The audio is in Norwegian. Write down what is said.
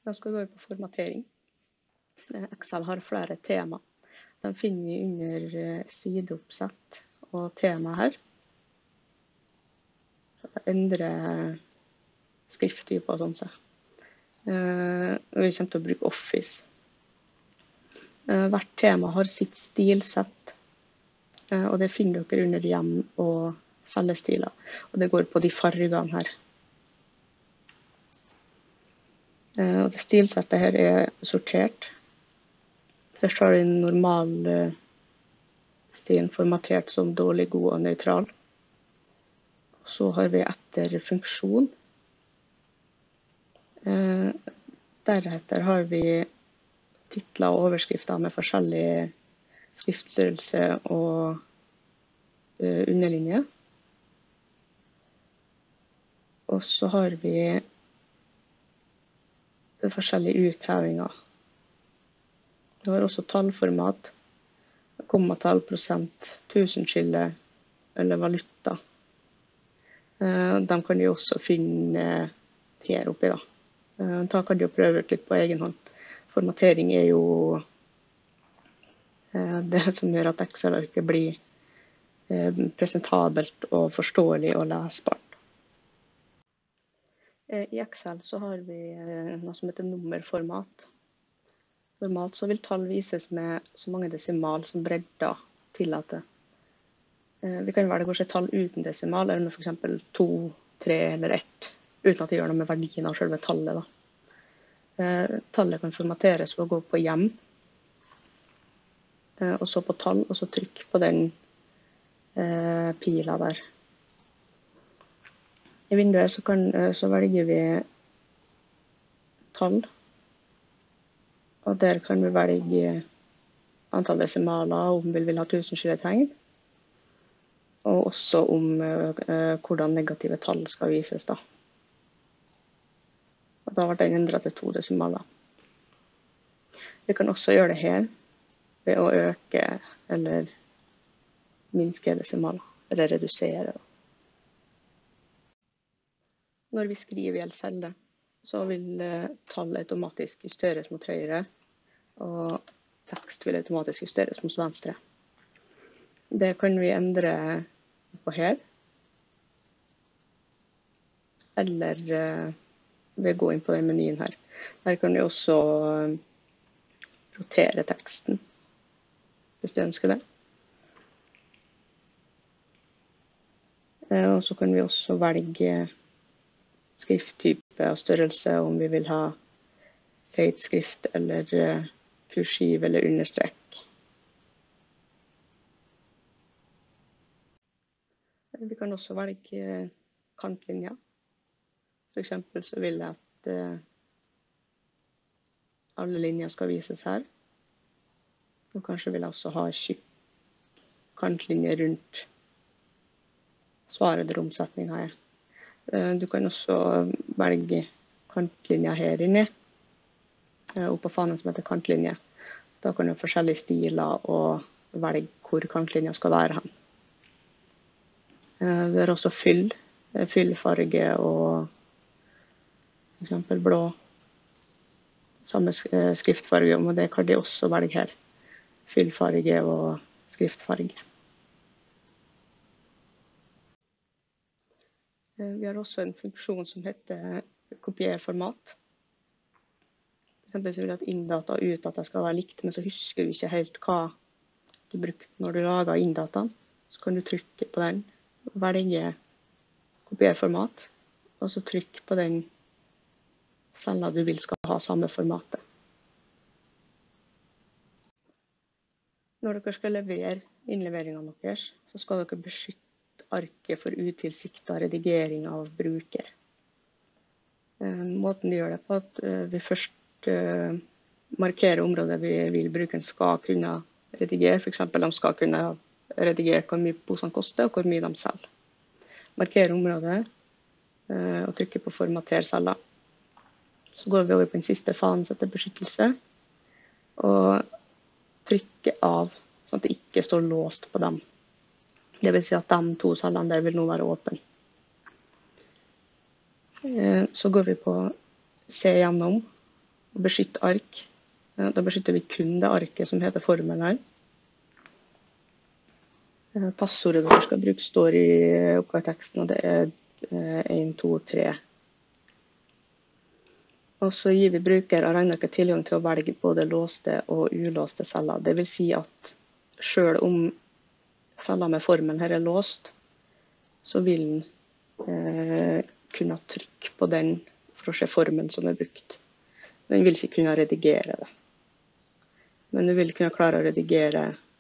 Da skal vi gå på formatering. Excel har flere tema. Den finner vi under sideoppsett og tema her. Endre skrifttyper og sånn. Vi kommer til å bruke Office. Hvert tema har sitt stilsett, og det finner dere under hjem og cellestiler. Og det går på de fargene her. Og det stilsettet her er sortert. Først har vi den normale stilen formatert som dårlig, god og nøytral. Så har vi etter funksjon. Deretter har vi titler og overskrifter med forskjellige skriftstørrelse og underlinje. Og så har vi forskjellige uthevinger. Det har også tallformat, kommatall, prosent, tusenskille eller valuta. De kan de også finne her oppi da. Da kan de prøve litt på egen hånd. Formatering er jo det som gjør at Excel-arket blir presentabelt og forståelig og lesbart. I Excel så har vi noe som heter nummerformat. Normalt så vil tall vises med så mange desimal som bredda tillater. Vi kan velge å se tall uten desimal, eller med for eksempel 2, 3 eller 1, uten at det gjør noe med verdien av selve tallet da. Tallet kan formateres ved å gå på hjem, og så på tall, og så trykk på den pila der. I vinduet så velger vi tall, og der kan vi velge antall desimaler, om vi vil ha tusenskilletegn, og også om hvordan negative tall skal vises da. Og da var den endret til 2 desimaler. Vi kan også gjøre det her ved å øke eller minske desimaler, eller redusere. Når vi skriver i en celle, så vil tall automatisk justeres mot høyre, og tekst vil automatisk justeres mot venstre. Det kan vi endre på her, eller ved å gå inn på den menyen her. Her kan vi også rotere teksten, hvis du ønsker det. Og så kan vi også velge skrifttype og størrelse, om vi vil ha feit skrift eller kursiv eller understrek. Vi kan også velge kantlinjer. For eksempel så vil jeg at alle linjer skal vises her. Og kanskje vil jeg også ha tjukk kantlinje rundt svaret eller omsetningen her. Du kan også velge kantlinjer her inne, oppå fanen som heter kantlinje. Da kan du ha forskjellige stiler og velge hvor kantlinjen skal være hen. Vi har også fyllfarge og for eksempel blå. Samme skriftfarge, og det kan de også velge her. Fyllfarge og skriftfarge. Vi har også en funksjon som heter kopierformat. For eksempel så vil jeg at inndata og utdata skal være likt, men så husker du ikke helt hva du brukte når du lager inndataen. Så kan du trykke på den, velge kopierformat, og så trykke på den cella du vil skal ha samme formatet. Når dere skal levere innleveringene deres, så skal dere beskytte arket for utilsiktet redigering av bruker. Måten vi gjør det på at vi først markerer området vi vil brukeren skal kunne redigere. For eksempel de skal kunne redigere hvor mye posene koster og hvor mye de selger. Markere området og trykke på formater cella. Så går vi over på den siste fanen som heter beskyttelse og trykke av sånn at det ikke står låst på dem. Det vil si at de 2 cellene der vil nå være åpne. Så går vi på se gjennom, og beskytte ark. Da beskytter vi kun det arket som heter formelen her. Passordet dere skal bruke står i oppgaveteksten, og det er 1, 2, 3. Og så gir vi bruker av regnearket tilgang til å velge både låste og ulåste celler. Det vil si at selv om celler med formelen her er låst, så vil den kunne trykke på den for å se formelen som er brukt. Den vil ikke kunne redigere det. Men du vil kunne klare å redigere